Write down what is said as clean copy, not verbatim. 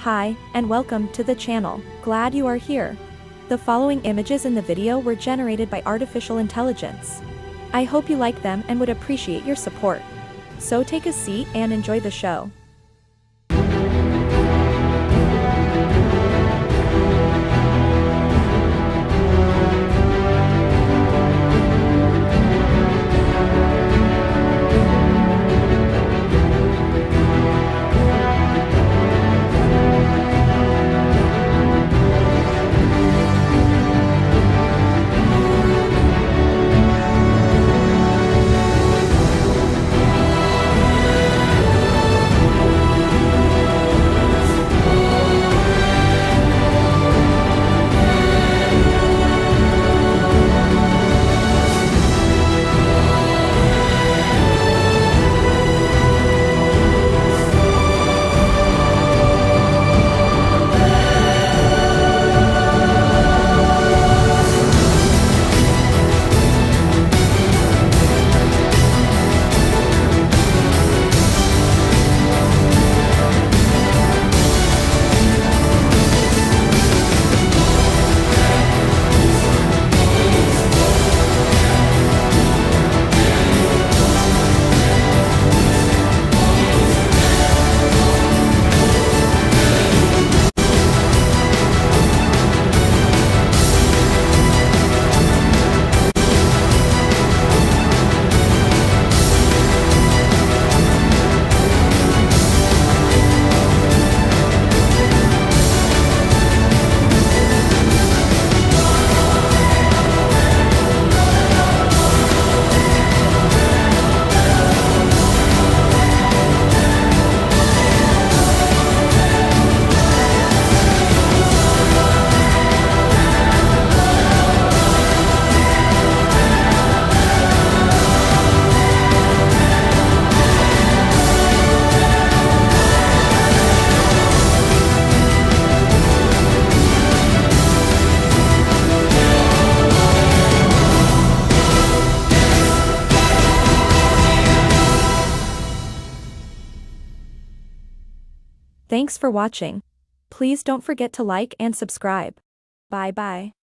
Hi, and welcome to the channel. Glad you are here. The following images in the video were generated by artificial intelligence. I hope you like them and would appreciate your support. So take a seat and enjoy the show. Thanks for watching. Please don't forget to like and subscribe. Bye bye.